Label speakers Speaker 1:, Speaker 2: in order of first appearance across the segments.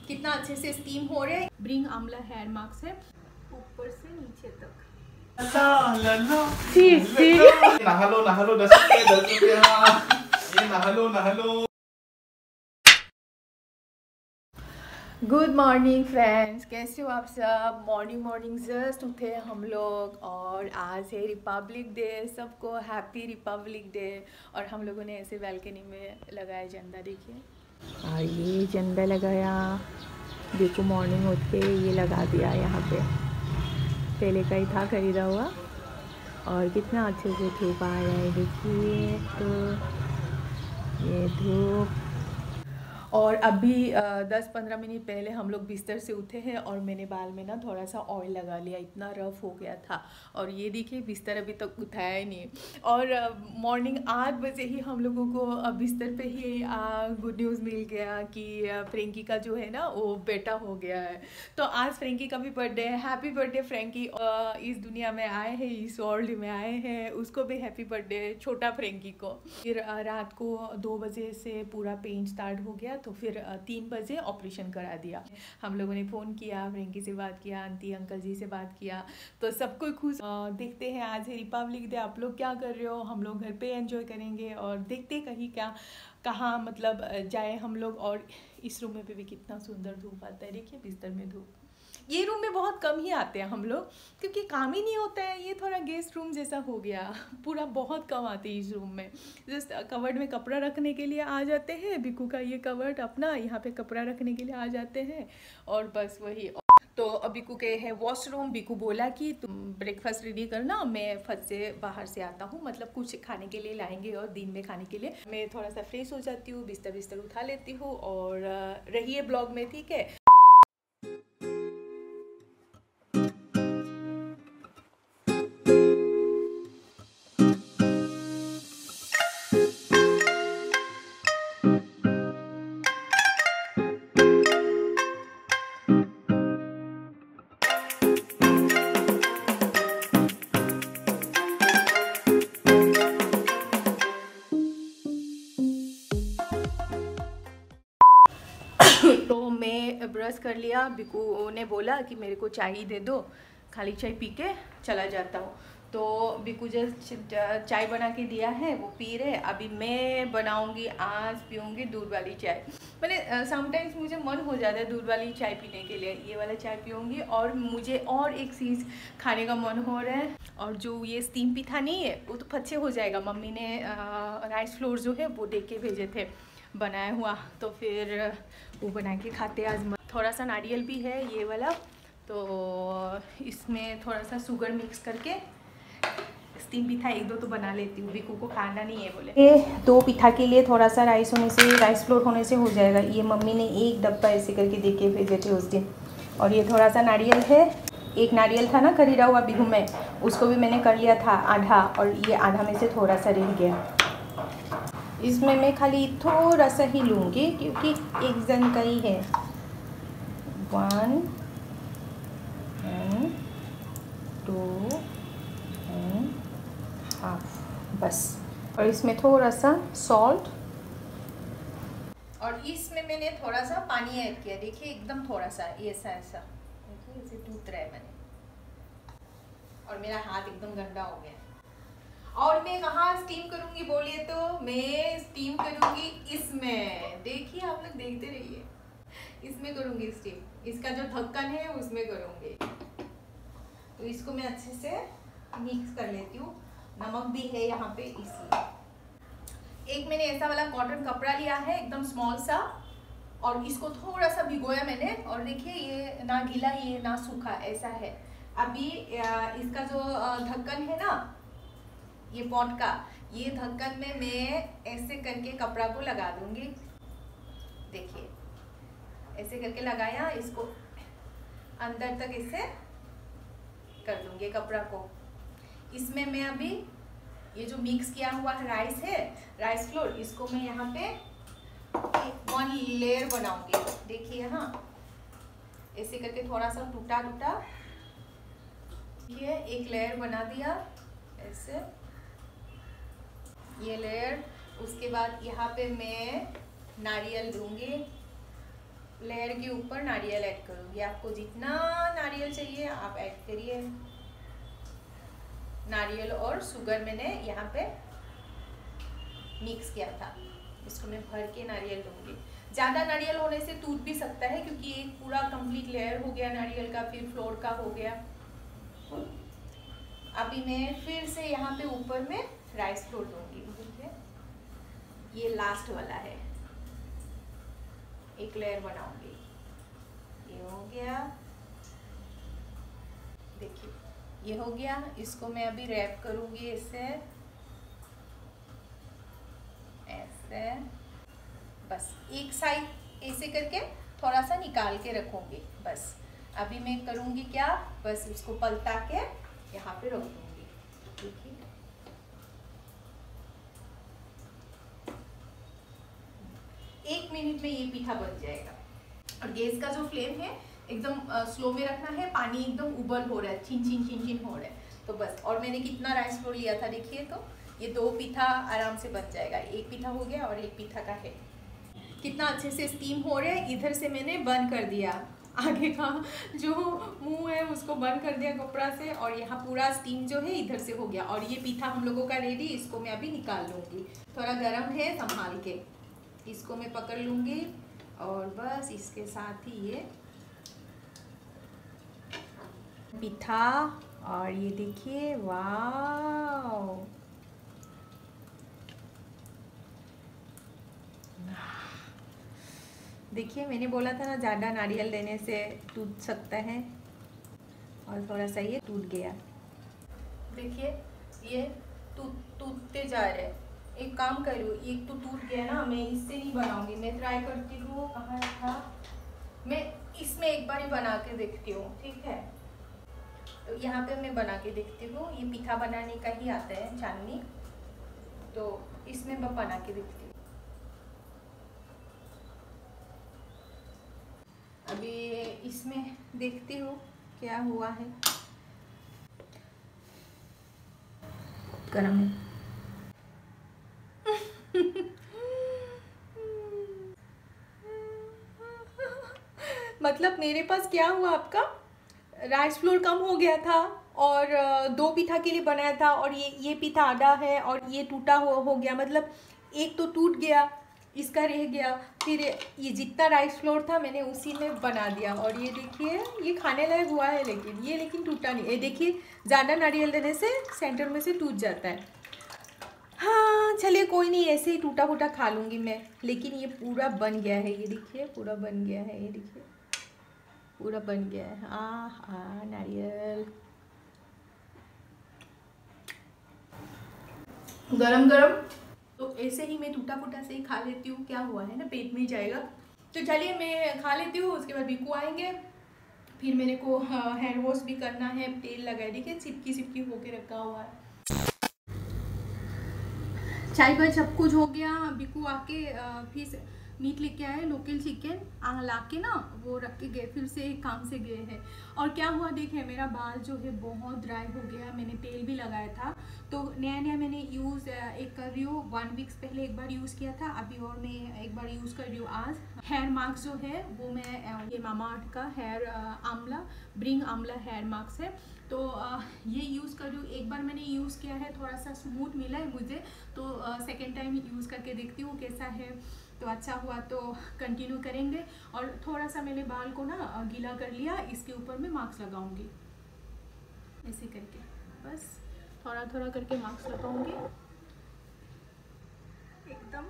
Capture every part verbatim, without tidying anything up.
Speaker 1: कितना अच्छे से स्टीम हो रहा है। ब्रिंग आमला हेयर मास्क है ऊपर से नीचे तक।
Speaker 2: सी सी
Speaker 3: नहा लो नहा लो, दस रुपये दस रुपये ये नहा लो नहा लो।
Speaker 1: गुड मॉर्निंग फ्रेंड्स, कैसे हो आप सब। मॉर्निंग मॉर्निंग जस्ट उठे हम लोग और आज है रिपब्लिक डे। सबको हैप्पी रिपब्लिक डे। और हम लोगों ने ऐसे बालकनी में लगाया झंडा, देखिए। और ये झंडा लगाया, देखो मॉर्निंग उठ के ये लगा दिया यहाँ पे। पहले का ही था खरीदा हुआ। और कितना अच्छे से धूप आया है, देखिए। तो ये धूप। और अभी दस पंद्रह मिनट पहले हम लोग बिस्तर से उठे हैं और मैंने बाल में ना थोड़ा सा ऑयल लगा लिया, इतना रफ हो गया था। और ये देखिए बिस्तर अभी तक उठाया ही नहीं। और मॉर्निंग आठ बजे ही हम लोगों को बिस्तर पे ही गुड न्यूज़ मिल गया कि फ्रेंकी का जो है ना वो बेटा हो गया है। तो आज फ्रेंकी का भी बर्थडे है। Happy birthday Frankie. इस दुनिया में आए हैं, इस वर्ल्ड में आए हैं, उसको भी हैप्पी बर्थडे छोटा फ्रेंकी को। फिर रात को दो बजे से पूरा पेन स्टार्ट हो गया, तो फिर तीन बजे ऑपरेशन करा दिया। हम लोगों ने फ़ोन किया, फ्रेंकी से बात किया, आंटी अंकल जी से बात किया, तो सबको खुश। देखते हैं आज है रिपब्लिक डे, आप लोग क्या कर रहे हो। हम लोग घर पे एंजॉय करेंगे और देखते कहीं क्या कहाँ मतलब जाए हम लोग। और इस रूम में भी कितना सुंदर धूप आता है, देखिए बिस्तर में धूप। ये रूम में बहुत कम ही आते हैं हम लोग क्योंकि काम ही नहीं होता है। ये थोड़ा गेस्ट रूम जैसा हो गया, पूरा बहुत कम आते हैं इस रूम में। जस्ट कवर्ड में कपड़ा रखने के लिए आ जाते हैं, बिकू का ये कवर्ड अपना, यहाँ पे कपड़ा रखने के लिए आ जाते हैं और बस वही। तो बिकू के है वॉशरूम। बिकू बोला कि तुम ब्रेकफास्ट रेडी करना, मैं फट से बाहर से आता हूँ, मतलब कुछ खाने के लिए लाएंगे और दिन में खाने के लिए। मैं थोड़ा सा फ्रेश हो जाती हूँ, बिस्तर बिस्तर उठा लेती हूँ और रहिए ब्लॉग में, ठीक है। तो मैं ब्रश कर लिया। बिकू ने बोला कि मेरे को चाय दे दो, खाली चाय पी के चला जाता हूँ। तो बिकू जस्ट चाय बना के दिया है, वो पी रहे। अभी मैं बनाऊंगी, आज पीऊँगी दूध वाली चाय। मैंने समटाइम्स मुझे मन हो जाता है दूध वाली चाय पीने के लिए, ये वाला चाय पीऊँगी। और मुझे और एक चीज़ खाने का मन हो रहा है, और जो ये स्टीम पिठा नहीं है वो तो फच्चे हो जाएगा। मम्मी ने राइस फ्लोर जो है वो दे के भेजे थे बनाया हुआ, तो फिर वो बना के खाते आज। थोड़ा सा नारियल भी है ये वाला, तो इसमें थोड़ा सा शुगर मिक्स करके स्टीम पिठा एक दो तो बना लेती हूँ। बिकू को खाना नहीं है बोले। ये दो पिठा के लिए थोड़ा सा राइस होने से, राइस फ्लोर होने से हो जाएगा। ये मम्मी ने एक डब्बा ऐसे करके दे के भेजे थे उस दिन। और ये थोड़ा सा नारियल है, एक नारियल था ना खरीदा हुआ बिहू में, उसको भी मैंने कर लिया था आधा, और ये आधा में से थोड़ा सा रह गया। इसमें मैं खाली थोड़ा सा ही लूँगी क्योंकि एक जन का ही है। One and two and half, बस। और इसमें थोड़ा सा सॉल्ट, और इसमें मैंने थोड़ा सा पानी ऐड किया, देखिए एकदम थोड़ा सा, ऐसा ऐसा देखिए, इसे टूट रहा है मैंने। और मेरा हाथ एकदम गंदा हो गया। और मैं कहाँ स्टीम करूंगी बोलिए तो, मैं स्टीम करूंगी इसमें, देखिए आप लोग देखते रहिए। इसमें करूंगी स्टीम, इसका जो ढक्कन है उसमें करूंगी। तो इसको मैं अच्छे से मिक्स कर लेती हूँ, नमक भी है यहाँ पे इसलिए। एक मैंने ऐसा वाला कॉटन कपड़ा लिया है एकदम स्मॉल सा, और इसको थोड़ा सा भिगोया मैंने। और देखिए ये ना गीला ये ना सूखा, ऐसा है। अभी इसका जो ढक्कन है ना ये पॉट का, ये ढक्कन में मैं ऐसे करके कपड़ा को लगा दूंगी। देखिए ऐसे करके लगाया, इसको अंदर तक ऐसे कर दूंगी कपड़ा को। इसमें मैं अभी ये जो मिक्स किया हुआ राइस है, राइस फ्लोर, इसको मैं यहाँ पे वन लेयर बनाऊंगी। देखिए यहाँ ऐसे करके थोड़ा सा टूटा टूटा, ये एक लेयर बना दिया ऐसे, ये लेयर। उसके बाद यहाँ पे मैं नारियल दूंगी, लेयर के ऊपर नारियल ऐड करूँगी। आपको जितना नारियल चाहिए आप ऐड करिए। नारियल और शुगर मैंने यहाँ पे मिक्स किया था, इसको मैं भर के नारियल लूँगी। ज़्यादा नारियल होने से टूट भी सकता है, क्योंकि एक पूरा कंप्लीट लेयर हो गया नारियल का, फिर फ्लोर का हो गया। अभी मैं फिर से यहाँ पे ऊपर में राइस फ्लोर दूँगी। ये लास्ट वाला है, एक लेयर बनाऊंगी। ये हो गया, देखिए ये हो गया। इसको मैं अभी रैप करूंगी ऐसे ऐसे, बस एक साइड ऐसे करके थोड़ा सा निकाल के रखूंगी। बस अभी मैं करूंगी क्या, बस इसको पलटा के यहाँ पे रख दूंगी। देखिए एक मिनट में ये पीठा बन जाएगा। और गैस का जो फ्लेम है एकदम स्लो में रखना है। पानी एकदम उबल हो रहा है, छिन छिन छिन छिन हो रहा है, तो बस। और मैंने कितना राइस फ्लोर लिया था देखिए, तो ये दो पीठा आराम से बन जाएगा। एक पीठा हो गया और एक पीठा का है। कितना अच्छे से स्टीम हो रहा है। इधर से मैंने बंद कर दिया, आगे का जो मुंह है उसको बंद कर दिया कपड़ा से, और यहाँ पूरा स्टीम जो है इधर से हो गया। और ये पीठा हम लोगों का रेडी। इसको मैं अभी निकाल लूँगी। थोड़ा गर्म है, संभाल के इसको मैं पकड़ लूँगी। और बस इसके साथ ही ये पीठा, और ये देखिए, वाव, देखिए मैंने बोला था ना ज़्यादा नारियल देने से टूट सकता है, और थोड़ा सा ये टूट गया। देखिए ये टूट टूटते जा रहे हैं। एक काम करूँ, एक तो टूट गया ना, मैं इससे नहीं बनाऊंगी। मैं ट्राई करती हूँ, कहाँ था, मैं इसमें एक बार ही बना के देखती हूँ, ठीक है। तो यहाँ पे मैं बना के देखती हूँ। ये पीठा बनाने का ही आता है, चांदनी, तो इसमें मैं बना के देखती हूँ। अभी इसमें देखती हूँ क्या हुआ है। गरम है। मतलब मेरे पास क्या हुआ, आपका राइस फ्लोर कम हो गया था, और दो पीठा के लिए बनाया था, और ये ये पीठा आधा है और ये टूटा हो हो गया। मतलब एक तो टूट गया, इसका रह गया, फिर ये जितना राइस फ्लोर था मैंने उसी में बना दिया। और ये देखिए ये खाने लायक हुआ है, लेकिन ये लेकिन टूटा नहीं। ये देखिए ज़्यादा नारियल देने से सेंटर में से टूट जाता है। हाँ चलिए कोई नहीं, ऐसे ही टूटा फूटा खा लूँगी मैं। लेकिन ये पूरा बन गया है, ये देखिए पूरा बन गया है, ये देखिए पूरा बन गया है। हाँ हाँ नारियल गरम गरम, तो ऐसे ही मैं टूटा फूटा से ही खा लेती हूँ। क्या हुआ है ना, पेट में ही जाएगा। तो चलिए मैं खा लेती हूँ, उसके बाद बिकू आएंगे, फिर मेरे को हेयर वॉश भी करना है। तेल लगाए, देखिए चिपकी चिपकी होके रखा हुआ है। चाय बाय सब कुछ हो गया। बिकू आके फिर मीट लेके आए, लोकल चिकन ला के ना वो रख के गए, फिर से काम से गए हैं। और क्या हुआ देखिए, मेरा बाल जो है बहुत ड्राई हो गया। मैंने तेल भी लगाया था, तो नया नया मैंने यूज़ एक कर रही हूँ। वन वीक्स पहले एक बार यूज़ किया था, अभी और मैं एक बार यूज़ कर रही हूँ आज। हेयर मास्क जो है वो मैं, ये मामा अर्थ का हेयर आंवला ब्रिंग आंवला हेयर मास्क है, तो ये यूज़ कर रही हूँ। एक बार मैंने यूज़ किया है, थोड़ा सा स्मूथ मिला है मुझे, तो सेकेंड टाइम यूज़ करके देखती हूँ कैसा है। तो अच्छा हुआ तो कंटिन्यू करेंगे। और थोड़ा सा मैंने बाल को ना गीला कर लिया, इसके ऊपर मैं मास्क लगाऊंगी ऐसे करके, बस थोड़ा थोड़ा करके मास्क लगाऊंगी एकदम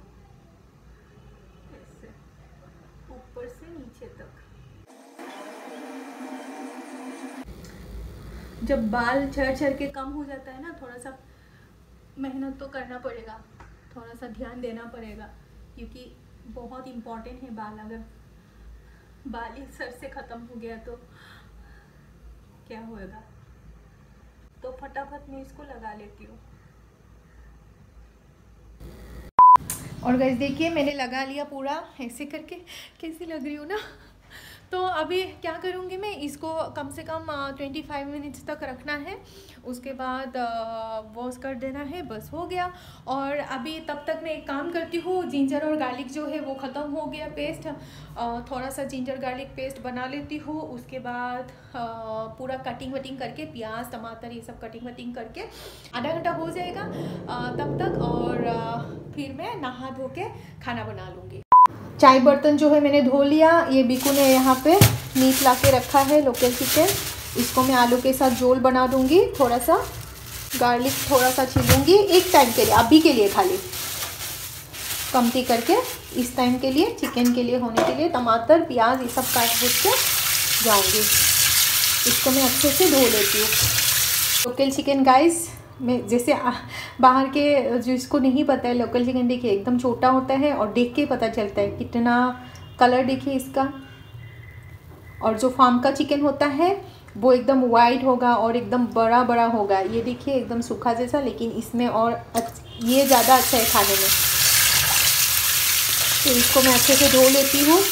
Speaker 1: ऐसे ऊपर से नीचे तक। जब बाल झड़ झड़ के कम हो जाता है ना, थोड़ा सा मेहनत तो करना पड़ेगा, थोड़ा सा ध्यान देना पड़ेगा, क्योंकि बहुत इम्पोर्टेंट है बाल। अगर बाल ही सर से ख़त्म हो गया तो क्या होएगा। तो फटाफट मैं इसको लगा लेती हूँ। और गाइस देखिए मैंने लगा लिया पूरा ऐसे करके, कैसी लग रही हूँ ना। तो अभी क्या करूँगी मैं, इसको कम से कम ट्वेंटी फाइव मिनट्स तक रखना है, उसके बाद वॉश कर देना है, बस हो गया। और अभी तब तक मैं एक काम करती हूँ, जिंजर और गार्लिक जो है वो ख़त्म हो गया पेस्ट, थोड़ा सा जिंजर गार्लिक पेस्ट बना लेती हूँ। उसके बाद पूरा कटिंग वटिंग करके, प्याज टमाटर ये सब कटिंग वटिंग करके आधा घंटा हो जाएगा तब तक, और फिर मैं नहा धो के खाना बना लूँगी। चाय बर्तन जो है मैंने धो लिया। ये बिकू ने यहाँ पे मीट ला के रखा है, लोकल चिकन, इसको मैं आलू के साथ झोल बना दूँगी। थोड़ा सा गार्लिक थोड़ा सा छीलूँगी एक टाइम के लिए, अभी के लिए खाली कमती करके, इस टाइम के लिए चिकन के लिए होने के लिए टमाटर प्याज ये सब काट कूट के जाऊँगी। इसको मैं अच्छे से धो लेती हूँ। लोकल चिकन गाइस, मैं जैसे बाहर के जिसको नहीं पता है, लोकल चिकन देखिए एकदम छोटा होता है और देख के पता चलता है कितना कलर देखिए इसका। और जो फार्म का चिकन होता है वो एकदम वाइट होगा और एकदम बड़ा बड़ा होगा। ये देखिए एकदम सूखा जैसा, लेकिन इसमें और ये ज़्यादा अच्छा है खाने में। तो इसको मैं अच्छे से धो लेती हूँ।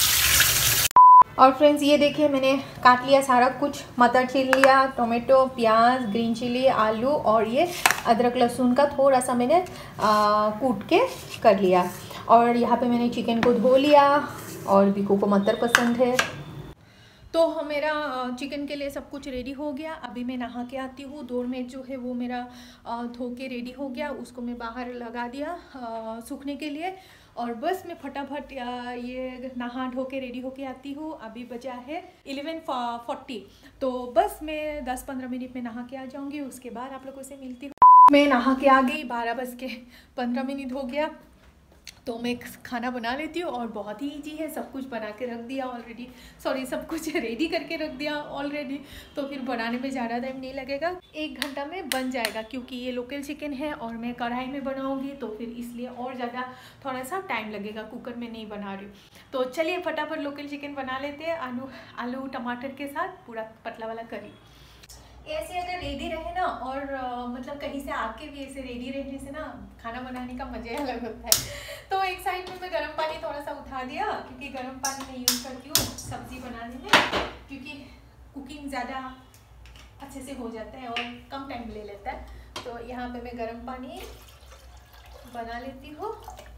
Speaker 1: और फ्रेंड्स ये देखिए मैंने काट लिया सारा कुछ, मटर छील लिया, टोमेटो प्याज ग्रीन चिली आलू और ये अदरक लहसुन का थोड़ा सा मैंने कूट के कर लिया। और यहाँ पे मैंने चिकन को धो लिया, और बिकू को मटर पसंद है। तो मेरा चिकन के लिए सब कुछ रेडी हो गया। अभी मैं नहा के आती हूँ। डोरमेट जो है वो मेरा धो के रेडी हो गया, उसको मैं बाहर लगा दिया सूखने के लिए। और बस मैं फटाफट ये नहा धो के रेडी होके आती हूँ। अभी बजा है इलेवन फोर्टी, तो बस मैं दस पंद्रह मिनट में नहा के आ जाऊँगी। उसके बाद आप लोगों से मिलती हूँ। मैं नहा के आ गई, बारह बज के पंद्रह मिनट हो गया। तो मैं खाना बना लेती हूँ, और बहुत ही ईजी है, सब कुछ बना के रख दिया ऑलरेडी, सॉरी सब कुछ रेडी करके रख दिया ऑलरेडी। तो फिर बनाने में ज़्यादा टाइम नहीं लगेगा, एक घंटा में बन जाएगा। क्योंकि ये लोकल चिकन है और मैं कढ़ाई में बनाऊँगी, तो फिर इसलिए और ज़्यादा थोड़ा सा टाइम लगेगा, कुकर में नहीं बना रही हूँ। तो चलिए फटाफट लोकल चिकन बना लेते हैं, आलू आलू टमाटर के साथ, पूरा पतला वाला करी। ऐसे अगर रेडी रहे ना, और आ, मतलब कहीं से आके भी ऐसे रेडी रहने से ना खाना बनाने का मज़ा अलग होता है। तो एक साइड में मैं गर्म पानी थोड़ा सा उठा दिया, क्योंकि गर्म पानी मैं यूज़ करती हूँ सब्ज़ी बनाने में, क्योंकि कुकिंग ज़्यादा अच्छे से हो जाता है और कम टाइम ले लेता है। तो यहाँ पे मैं गर्म पानी बना लेती हूँ।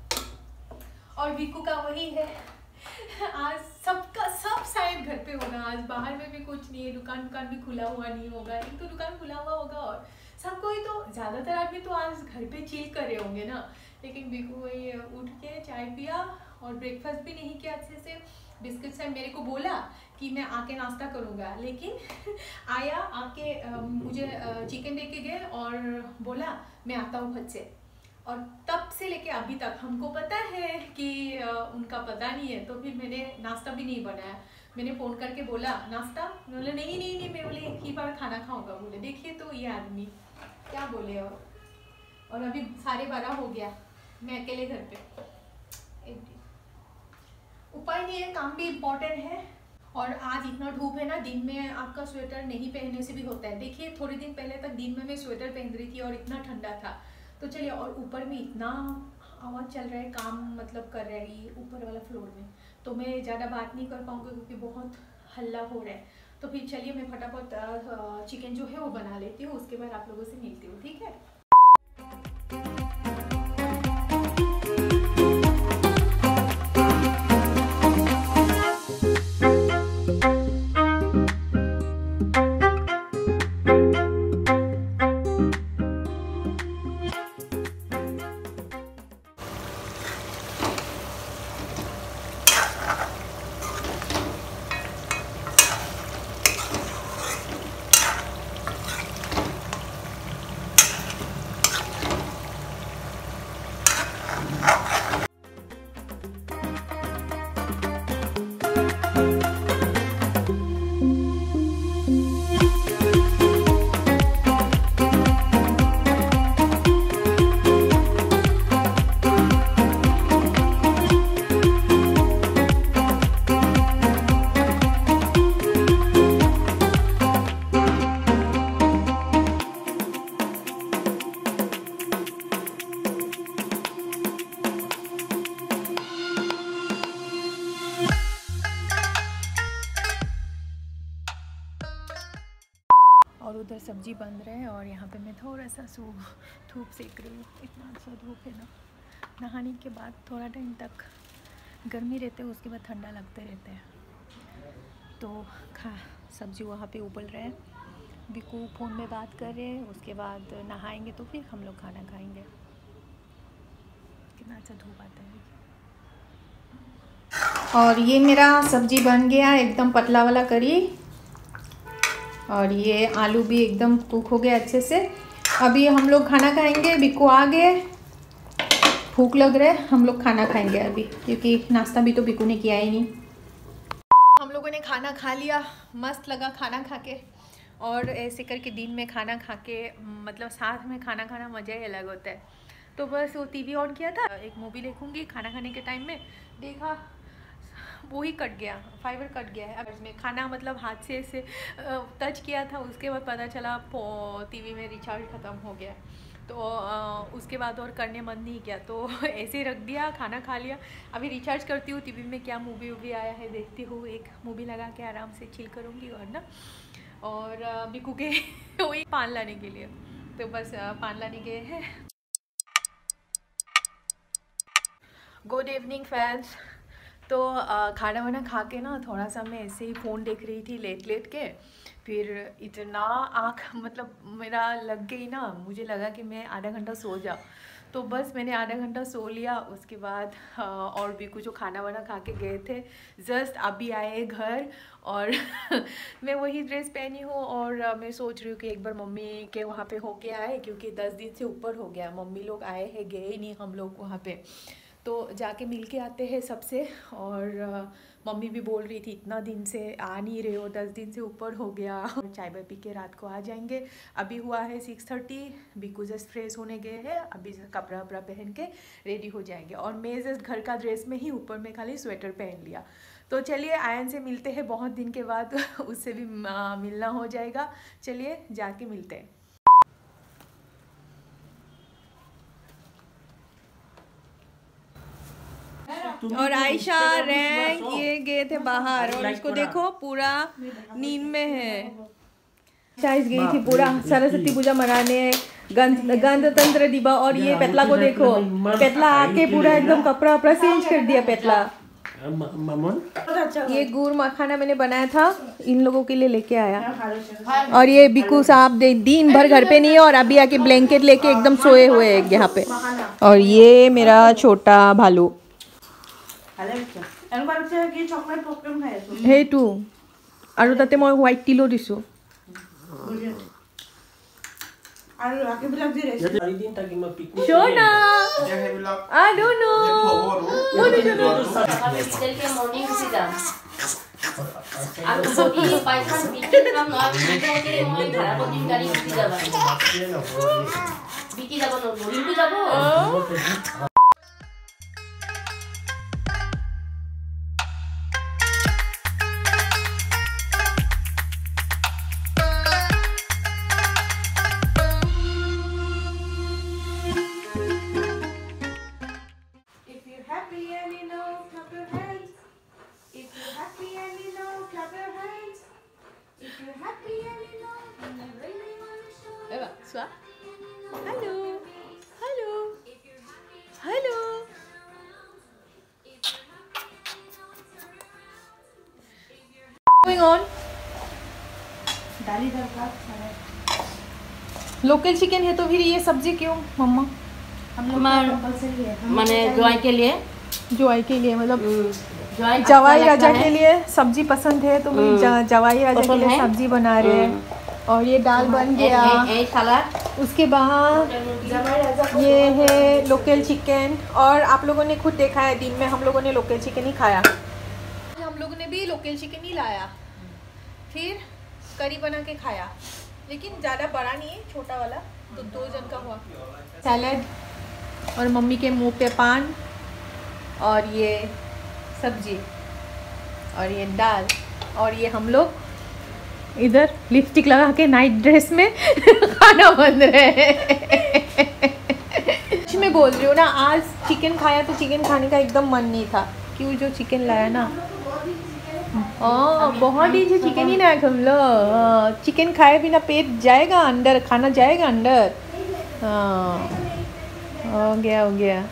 Speaker 1: और बिकू का वही है, आज सबका सब शायद घर पे होगा, आज बाहर में भी कुछ नहीं है, दुकान दुकान भी खुला हुआ नहीं होगा। एक तो दुकान खुला हुआ होगा और सब कोई तो ज़्यादातर आदमी तो आज घर पे चिल कर रहे होंगे ना। लेकिन बिकू वही उठ के चाय पिया और ब्रेकफास्ट भी नहीं किया अच्छे से। बिस्किट से मेरे को बोला कि मैं आके नाश्ता करूँगा, लेकिन आया आके मुझे चिकन दे के गए और बोला मैं आता हूँ फट से। और तब से लेके अभी तक हमको पता है कि उनका पता नहीं है, तो फिर मैंने नाश्ता भी नहीं बनाया। मैंने फ़ोन करके बोला नाश्ता, बोले नहीं नहीं नहीं, मैं बोले एक ही बार खाना खाऊंगा। बोले देखिए तो ये आदमी क्या बोले। और और अभी साढ़े बारह हो गया, मैं अकेले घर पे, उपाय नहीं है, काम भी इम्पोर्टेंट है। और आज इतना धूप है ना, दिन में आपका स्वेटर नहीं पहनने से भी होता है। देखिए थोड़े दिन पहले तक दिन में मैं स्वेटर पहन रही थी और इतना ठंडा था। तो चलिए, और ऊपर में इतना आवाज़ चल रहा है, काम मतलब कर रहा है ये ऊपर वाला फ्लोर में, तो मैं ज़्यादा बात नहीं कर पाऊँगी क्योंकि बहुत हल्ला हो रहा है। तो फिर चलिए मैं फटाफट चिकन जो है वो बना लेती हूँ, उसके बाद आप लोगों से मिलती हूँ, ठीक है। उधर सब्जी बन रहे हैं और यहाँ पे मैं थोड़ा सा सू धूप सेक रही हूँ। इतना अच्छा धूप है ना, नहाने के बाद थोड़ा टाइम तक गर्मी रहते है, उसके बाद ठंडा लगते रहते हैं। तो खा सब्जी वहाँ पे उबल रहे हैं, बिकू फ़ोन में बात कर रहे हैं, उसके बाद नहाएंगे तो फिर हम लोग खाना खाएंगे। कितना अच्छा धूप आता है। और ये मेरा सब्जी बन गया एकदम पतला वाला करी, और ये आलू भी एकदम कुक हो गया अच्छे से। अभी हम लोग खाना खाएंगे, बिकू आ गए, भूख लग रहा है, हम लोग खाना खाएंगे अभी, क्योंकि नाश्ता भी तो बिकू ने किया ही नहीं। हम लोगों ने खाना खा लिया, मस्त लगा खाना खा के। और ऐसे करके दिन में खाना खा के, मतलब साथ में खाना खाना मज़ा ही अलग होता है। तो बस वो टीवी ऑन किया था, एक मूवी देखूंगी खाना खाने के टाइम में, देखा वो ही कट गया, फाइबर कट गया है। अब इसमें खाना मतलब हाथ से ऐसे टच किया था, उसके बाद पता चला टीवी में रिचार्ज ख़त्म हो गया। तो आ, उसके बाद और करने मन नहीं किया, तो ऐसे ही रख दिया, खाना खा लिया। अभी रिचार्ज करती हूँ, टीवी में क्या मूवी वूवी आया है देखती हूँ, एक मूवी लगा के आराम से चिल करूँगी। और ना और बिकू के वही पान लाने के लिए, तो बस पान लाने गए हैं। Good evening friends. तो खाना वाना खा के ना थोड़ा सा मैं ऐसे ही फ़ोन देख रही थी लेट लेट के, फिर इतना आँख मतलब मेरा लग गई ना, मुझे लगा कि मैं आधा घंटा सो जाऊँ। तो बस मैंने आधा घंटा सो लिया। उसके बाद और भी कुछ जो खाना वाना खा के गए थे, जस्ट अभी आए घर, और मैं वही ड्रेस पहनी हूँ। और मैं सोच रही हूँ कि एक बार मम्मी के वहाँ पे होके आए, क्योंकि दस दिन से ऊपर हो गया, मम्मी लोग आए हैं, गए ही नहीं हम लोग वहाँ पे। तो जाके मिल के आते हैं सबसे। और मम्मी भी बोल रही थी इतना दिन से आ नहीं रहे हो, दस दिन से ऊपर हो गया। चाय बाय पी के रात को आ जाएंगे। अभी हुआ है six thirty, Biku just fresh होने गए हैं, अभी कपड़ा वपड़ा पहन के रेडी हो जाएंगे। और मैं जस्ट घर का ड्रेस में ही ऊपर में खाली स्वेटर पहन लिया। तो चलिए आयन से मिलते हैं बहुत दिन के बाद, उससे भी मिलना हो जाएगा। चलिए जाके मिलते हैं। और आयशा रैंक ये गए थे बाहर, और इसको देखो पूरा नींद में है। चाइस गई थी पूरा सरस्वती पूजा मनाने, गणतंत्र दिवस। और ये पेतला को देखो, पेतला आके पूरा एकदम कपड़ा वपड़ा चेंज कर दिया पेतला। ये गुड़ मखाना मैंने बनाया था, इन लोगों के लिए लेके आया। और ये बिकू साहब दिन भर घर पे नहीं है, और अभी आके ब्लैंकेट लेके एकदम सोए हुए हैं यहाँ पे। और ये मेरा छोटा भालू সেইটো, আৰু তাতে মই হোৱাইট টিলো দিছো। সোনা আনো নো Hello, hello, hello. Going on? Local chicken है तो फिर ये सब्जी क्यों मम्मा? हम लोग
Speaker 2: माने जवाई के लिए,
Speaker 1: जवाई के लिए मतलब जवाई राजा के लिए सब्जी पसंद है, तो मैं जवाई राजा के लिए सब्जी बना रहे हैं। और ये दाल बन गया, उसके बाद ये है लोकल चिकन। और आप लोगों ने खुद देखा है, दिन में हम लोगों ने लोकल चिकन ही खाया। हम लोगों ने भी लोकल चिकन ही लाया, फिर करी बना के खाया, लेकिन ज़्यादा बड़ा नहीं है, छोटा वाला, तो दो जन का हुआ। सैलड, और मम्मी के मुंह पे पान, और ये सब्जी, और ये दाल, और ये हम लोग इधर लिपस्टिक लगा के नाइट ड्रेस में खाना बन रहे हैं। मैं बोल रही हूँ ना, आज चिकन खाया तो चिकन खाने का एकदम मन नहीं था, क्यों जो चिकन लाया ना। हाँ बहुत इजी चिकन ही ना हम लोग चिकन खाए बिना पेट जाएगा अंदर खाना जाएगा अंदर हाँ हो गया हो गया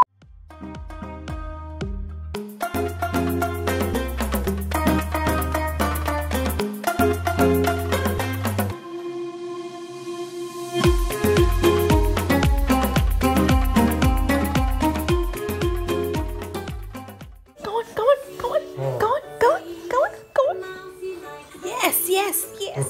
Speaker 1: Yes, yes.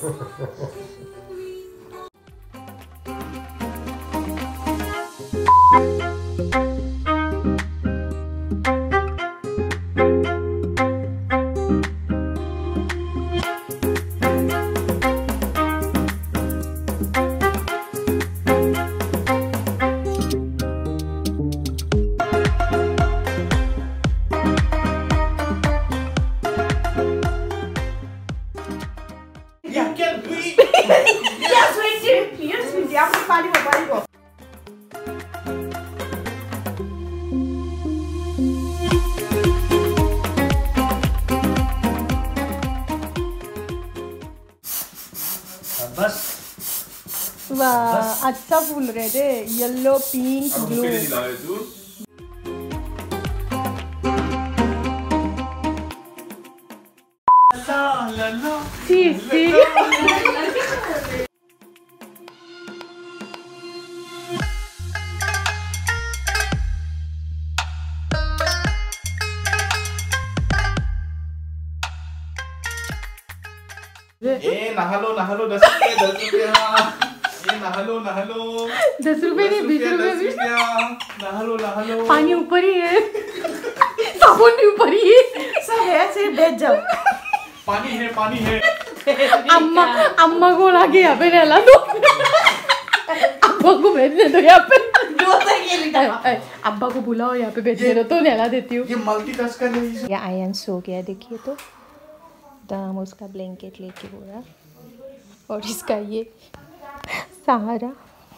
Speaker 3: बस
Speaker 1: वाह अच्छा फूल रहे थे येलो पिंक ब्लू सी सी
Speaker 3: ए नहा लो नहा लो दस रुपये दस रुपये ये नहा लो नहा लो
Speaker 1: दस रुपए नहीं बीस रुपए भी
Speaker 3: नहा लो नहा लो
Speaker 1: पानी ऊपर ही है साबुन भी ऊपर ही है सब है सिर्फ भेज जाओ
Speaker 3: पानी है पानी है
Speaker 1: अम्मा अम्मा को लाके यहाँ पे नहला दो अब्बा को भेजने दो यहाँ पे अब्बा को बुलाओ यहाँ पे भेजने दो तो नहला देती हूँ
Speaker 3: ये मल्टीटास्क कर रही है।
Speaker 1: या आयन सो गया देखिए तो तो हम उसका ब्लैंकेट लेके हो रहा और इसका ये सहारा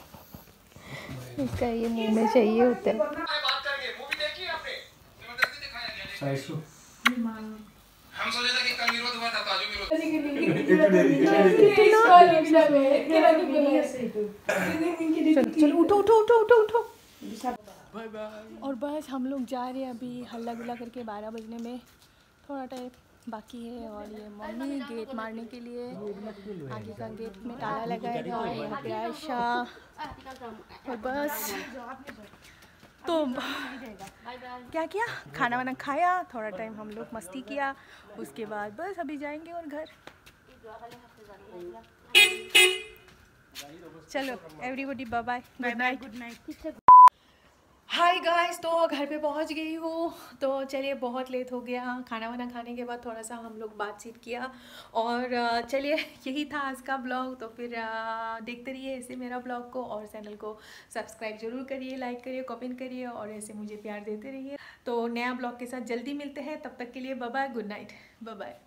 Speaker 1: इसका ये मुंह में चाहिए होता है।
Speaker 4: हम सोचे था कि कल विरोध हुआ था तो आज
Speaker 1: विरोध चलो उठो उठो उठो उठो उठो और बस हम लोग जा रहे हैं अभी हल्ला गुल्ला करके बारह बजने में थोड़ा टाइम बाकी है और ये मम्मी गेट मारने के लिए आगे का गेट में ताला लगाएगा और यहाँ पे आयशा और बस तो क्या किया खाना वाना खाया थोड़ा टाइम हम लोग मस्ती किया उसके बाद बस अभी जाएंगे और घर चलो everybody bye bye good night good night hi guys तो घर पे पहुंच गई हूँ तो चलिए बहुत लेट हो गया खाना वाना खाने के बाद थोड़ा सा हम लोग बातचीत किया और चलिए यही था आज का ब्लॉग तो फिर देखते रहिए ऐसे मेरा ब्लॉग को और चैनल को सब्सक्राइब जरूर करिए लाइक करिए कमेंट करिए और ऐसे मुझे प्यार देते रहिए तो नया ब्लॉग के साथ जल्दी मिलते हैं तब तक के लिए bye bye good night bye bye.